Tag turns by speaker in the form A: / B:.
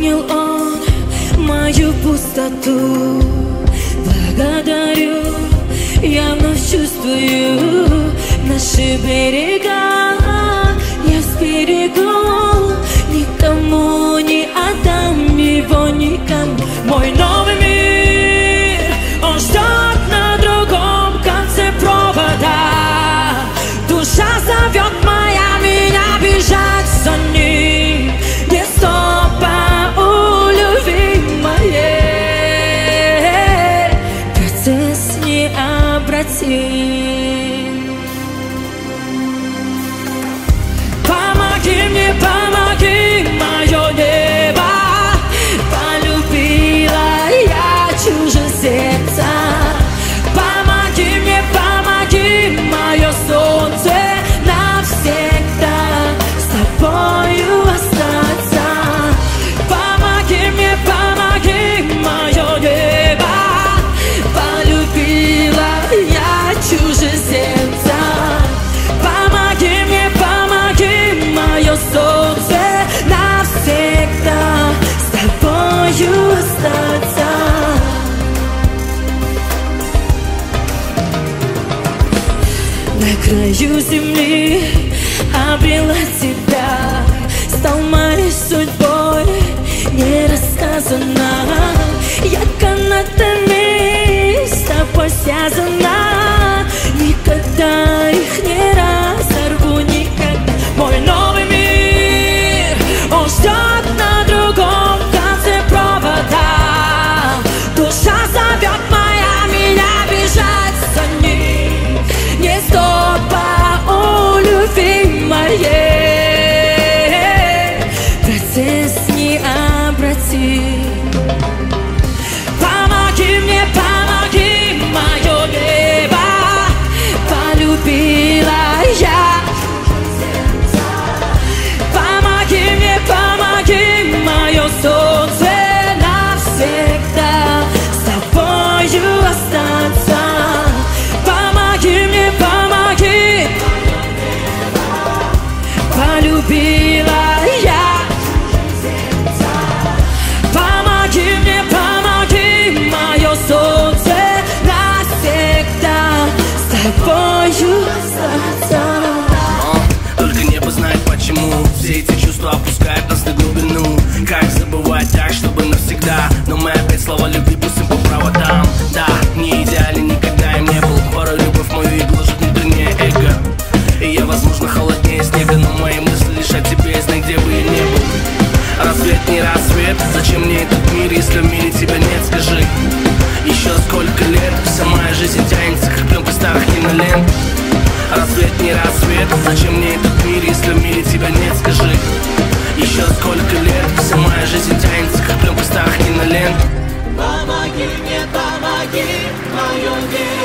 A: Заполнил он мою пустоту. Благодарю, я вновь чувствую наши берега. Я сберегу, никому не отдам его, никому. Мой новый мир, он ждет на другом конце провода. Душа зовет моя, меня бежать за ним. Не стопа у любви моей, процесс необратим. Помоги мне, помоги, мое небо. Полюбила я чужеземца. Помоги мне, помоги, мое солнце. Навсегда с тобою остаться. Помоги мне, помоги, мое небо. Полюбила я чужеземца. Помоги мне, помоги, мое солнце. Навсегда с тобою остаться. На краю земли обрела тебя, стал моей судьбой нерассказанно. Я канатами с тобой связана, никогда их не разорву, никогда. Мой новый мир, он ждет на другом конце провода. Душа зовет моя, меня бежать за ним. Не стопа у любви моей, процесс необратим. Помоги мне, помоги, мое небо. Полюбила я. Помоги мне, помоги, мое солнце. Навсегда с тобою остаться. Помоги мне, помоги. Полюбила я. Помоги мне, помоги, мое солнце. Навсегда с тобою остаться.
B: Только небо знает почему все эти чувства опускают нас на глубину. Как забывать так, чтобы навсегда? Но мы опять слова любви пустим по проводам. Да, не идеален, никогда им не был. Порой любовь мою и гложет внутреннее эго. И я, возможно, холоднее снега, но мои мысли лишь о тебе, знай, где бы я не был. Рассвет не рассвет, зачем мне этот мир, если в мире тебя нет, скажи. Еще сколько лет, вся моя жизнь тянется, как пленка старых кинолент. Рассвет не рассвет, зачем мне этот мир, если в мире тебя нет, скажи. Еще сколько лет, вся моя жизнь тянется, как пленка старых кинолент.
C: Помоги мне, помоги, мое небо.